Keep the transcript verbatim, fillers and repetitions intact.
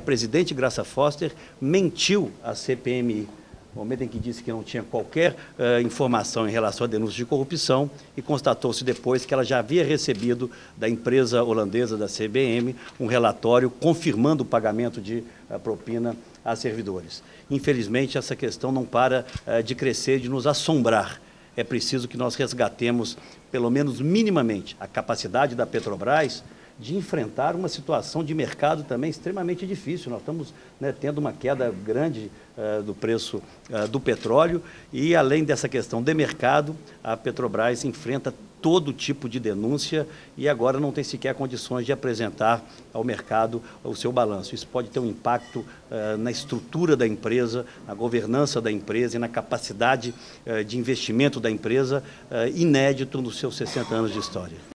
presidente Graça Foster mentiu à C P M I, no momento em que disse que não tinha qualquer uh, informação em relação à denúncia de corrupção, e constatou-se depois que ela já havia recebido da empresa holandesa da C B M um relatório confirmando o pagamento de uh, propina a servidores. Infelizmente, essa questão não para uh, de crescer, de nos assombrar. É preciso que nós resgatemos, pelo menos minimamente, a capacidade da Petrobras de enfrentar uma situação de mercado também extremamente difícil. Nós estamos, né, tendo uma queda grande uh, do preço uh, do petróleo e, além dessa questão de mercado, a Petrobras enfrenta todo tipo de denúncia e agora não tem sequer condições de apresentar ao mercado o seu balanço. Isso pode ter um impacto uh, na estrutura da empresa, na governança da empresa e na capacidade uh, de investimento da empresa uh, inédito nos seus sessenta anos de história.